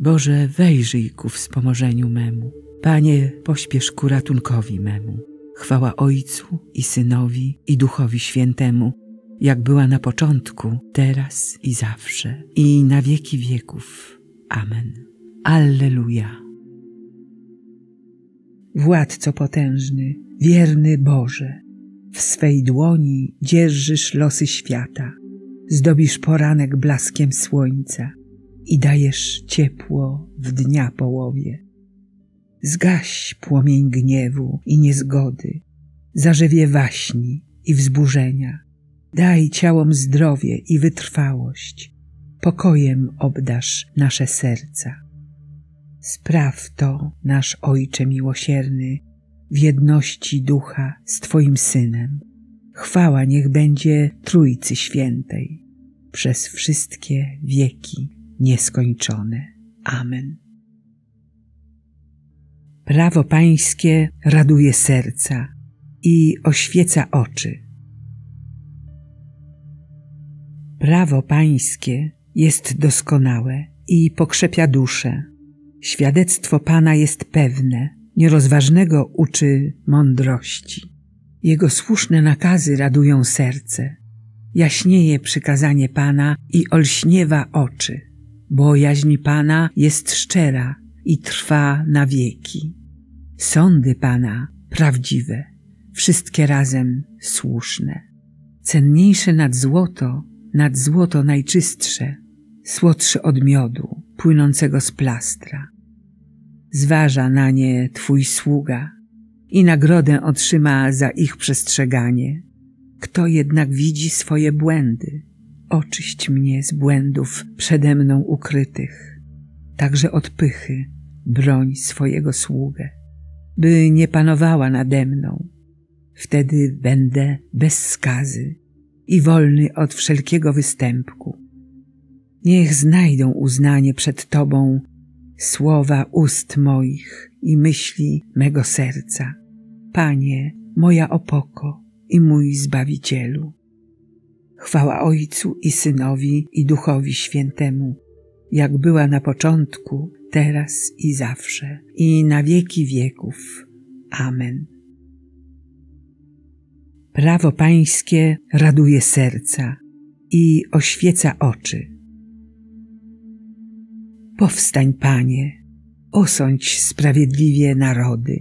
Boże, wejrzyj ku wspomożeniu memu. Panie, pośpiesz ku ratunkowi memu. Chwała Ojcu i Synowi i Duchowi Świętemu, jak była na początku, teraz i zawsze, i na wieki wieków. Amen. Alleluja. Władco potężny, wierny Boże, w swej dłoni dzierżysz losy świata, zdobisz poranek blaskiem słońca i dajesz ciepło w dnia połowie. Zgaś płomień gniewu i niezgody, zarzewie waśni i wzburzenia. Daj ciałom zdrowie i wytrwałość, pokojem obdarz nasze serca. Spraw to, nasz Ojcze miłosierny, w jedności Ducha z Twoim Synem. Chwała niech będzie Trójcy Świętej, przez wszystkie wieki nieskończone. Amen. Prawo Pańskie raduje serca i oświeca oczy. Prawo Pańskie jest doskonałe i pokrzepia duszę. Świadectwo Pana jest pewne, nierozważnego uczy mądrości. Jego słuszne nakazy radują serce. Jaśnieje przykazanie Pana i olśniewa oczy. Bojaźń Pana jest szczera i trwa na wieki. Sądy Pana prawdziwe, wszystkie razem słuszne. Cenniejsze nad złoto najczystsze, słodsze od miodu płynącego z plastra. Zważa na nie Twój sługa i nagrodę otrzyma za ich przestrzeganie. Kto jednak widzi swoje błędy, oczyść mnie z błędów przede mną ukrytych. Także od pychy broń swojego sługę, by nie panowała nade mną. Wtedy będę bez skazy i wolny od wszelkiego występku. Niech znajdą uznanie przed Tobą słowa ust moich i myśli mego serca. Panie, moja opoko i mój Zbawicielu. Chwała Ojcu i Synowi i Duchowi Świętemu, jak była na początku, teraz i zawsze, i na wieki wieków. Amen. Prawo Pańskie raduje serca i oświeca oczy. Powstań, Panie, osądź sprawiedliwie narody.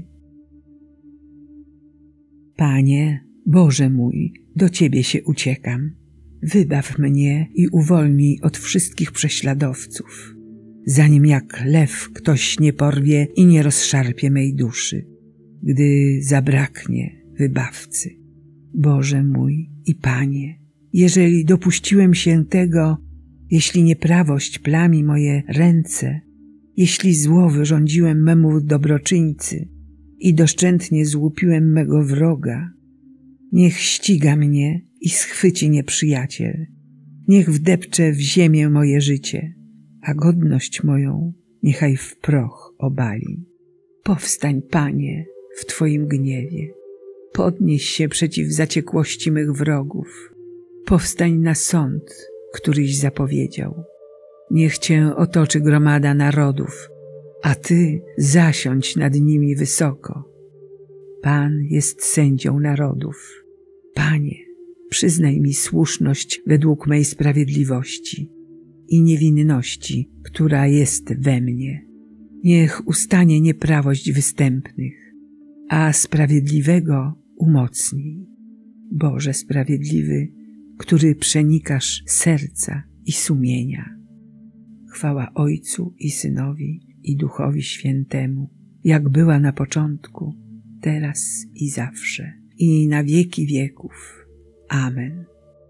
Panie, Boże mój, do Ciebie się uciekam. Wybaw mnie i uwolnij od wszystkich prześladowców, zanim jak lew ktoś nie porwie i nie rozszarpie mej duszy, gdy zabraknie wybawcy. Boże mój i Panie, jeżeli dopuściłem się tego, jeśli nieprawość plami moje ręce, jeśli zło wyrządziłem memu dobroczyńcy i doszczętnie złupiłem mego wroga, niech ściga mnie i schwyci nieprzyjaciel, niech wdepcze w ziemię moje życie, a godność moją niechaj w proch obali. Powstań, Panie, w Twoim gniewie, podnieś się przeciw zaciekłości mych wrogów, powstań na sąd, któryś zapowiedział. Niech Cię otoczy gromada narodów, a Ty zasiądź nad nimi wysoko. Pan jest sędzią narodów. Panie, przyznaj mi słuszność według mej sprawiedliwości i niewinności, która jest we mnie. Niech ustanie nieprawość występnych, a sprawiedliwego umocnij. Boże sprawiedliwy, który przenikasz serca i sumienia. Chwała Ojcu i Synowi i Duchowi Świętemu, jak była na początku, teraz i zawsze, i na wieki wieków. Amen.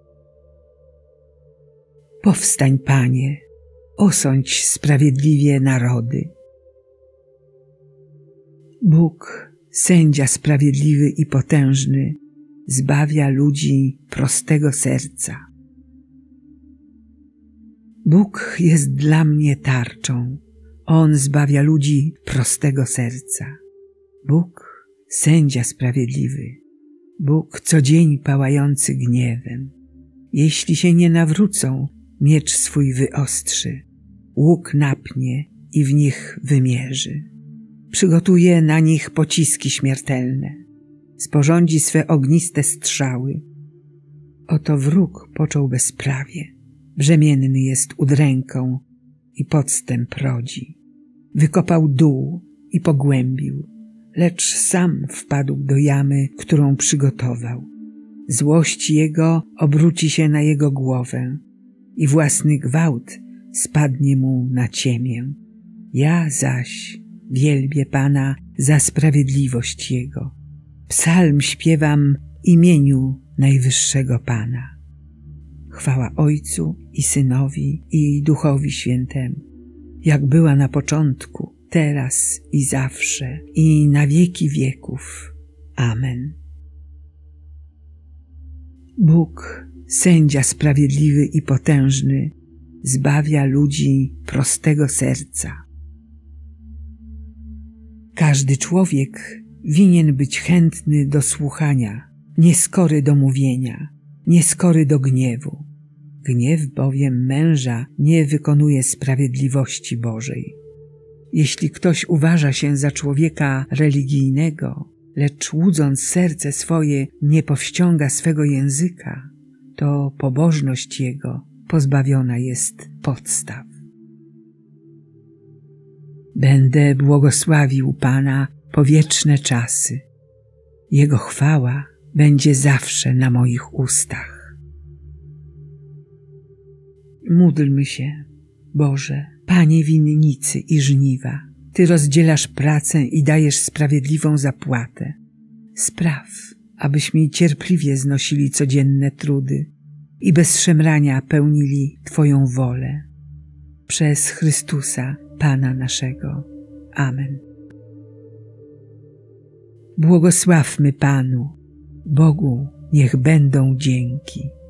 Powstań, Panie, osądź sprawiedliwie narody. Bóg, sędzia sprawiedliwy i potężny, zbawia ludzi prostego serca. Bóg jest dla mnie tarczą. On zbawia ludzi prostego serca. Bóg, sędzia sprawiedliwy. Bóg co dzień pałający gniewem. Jeśli się nie nawrócą, miecz swój wyostrzy, łuk napnie i w nich wymierzy. Przygotuje na nich pociski śmiertelne, sporządzi swe ogniste strzały. Oto wróg począł bezprawie, brzemienny jest udręką i podstęp rodzi. Wykopał dół i pogłębił, lecz sam wpadł do jamy, którą przygotował. Złość jego obróci się na jego głowę i własny gwałt spadnie mu na ciemię. Ja zaś wielbię Pana za sprawiedliwość Jego. Psalm śpiewam imieniu Najwyższego Pana. Chwała Ojcu i Synowi i Duchowi Świętemu, jak była na początku, teraz i zawsze, i na wieki wieków. Amen. Bóg, sędzia sprawiedliwy i potężny, zbawia ludzi prostego serca. Każdy człowiek winien być chętny do słuchania, nieskory do mówienia, nieskory do gniewu. Gniew bowiem męża nie wykonuje sprawiedliwości Bożej. Jeśli ktoś uważa się za człowieka religijnego, lecz łudząc serce swoje nie powściąga swego języka, to pobożność jego pozbawiona jest podstaw. Będę błogosławił Pana po wieczne czasy. Jego chwała będzie zawsze na moich ustach. Módlmy się. Boże, Panie winnicy i żniwa, Ty rozdzielasz pracę i dajesz sprawiedliwą zapłatę. Spraw, abyśmy cierpliwie znosili codzienne trudy i bez szemrania pełnili Twoją wolę. Przez Chrystusa, Pana naszego. Amen. Błogosławmy Panu, Bogu niech będą dzięki.